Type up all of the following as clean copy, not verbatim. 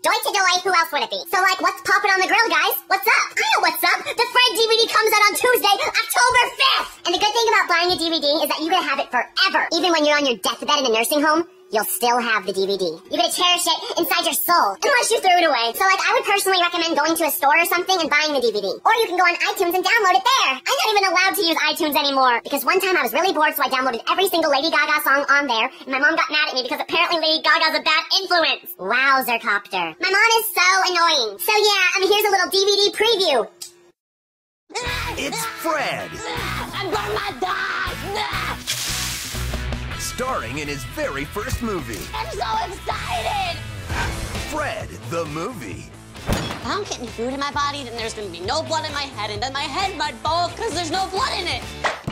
Doi to doi, who else would it be? So, like, what's poppin' on the grill, guys? What's up? I know what's up! The Fred DVD comes out on Tuesday, October 5th! And the good thing about buying a DVD is that you're gonna have it forever. Even when you're on your deathbed in a nursing home, you'll still have the DVD. You're gonna cherish it inside your soul, unless you threw it away. So, like, I would personally recommend going to a store or something and buying the DVD. Or you can go on iTunes and download it there. I'm not even allowed to use iTunes anymore. Because one time I was really bored, so I downloaded every single Lady Gaga song on there, and my mom got mad at me because apparently Lady Gaga's a bad influence. Wowzercopter. My mom is so annoying. So yeah, here's a little DVD preview. It's Fred! I burned my dog! Starring in his very first movie. I'm so excited! Fred, the movie. If I don't get any food in my body, then there's gonna be no blood in my head, and then my head might fall because there's no blood in it.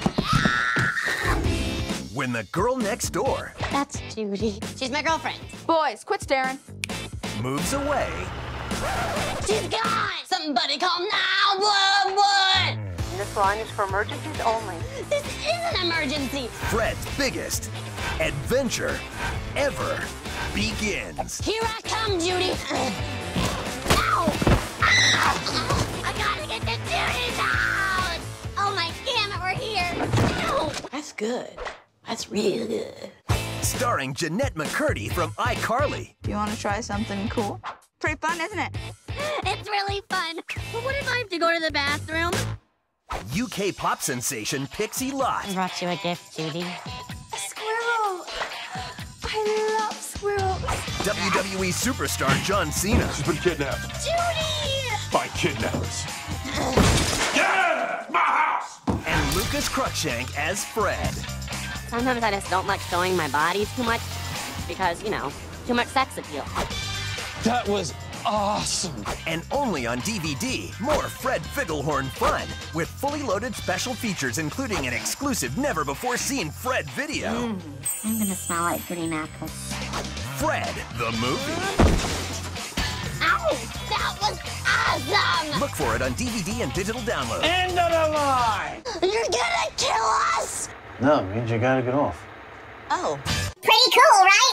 When the girl next door That's Judy. She's my girlfriend. Boys, quit staring. moves away, She's gone! Somebody call 911! This line is for emergencies only. This is an emergency! Fred's biggest adventure ever begins. Here I come, Judy! Ow! Ow! I gotta get the Judy out! Oh my damn it, we're here! Ow! That's good. That's real good. Starring Jeanette McCurdy from iCarly. You want to try something cool? Pretty fun, isn't it? It's really fun. But what if I have to go to the bathroom? UK pop sensation Pixie Lott. I brought you a gift, Judy. A squirrel. I love squirrels. WWE superstar John Cena. She's been kidnapped Judy! by kidnappers. Get out of my house! And Lucas Cruikshank as Fred. Sometimes I just don't like showing my body too much because, you know, too much sex appeal. That was awesome. And only on DVD, more Fred Figglehorn fun with fully loaded special features, including an exclusive never-before-seen Fred video. I'm gonna smell like green apples. Fred, the movie. Ow! That was awesome! Look for it on DVD and digital download. End of the line! You're gonna kill us! No, it means you gotta get off. Oh. Pretty cool, right?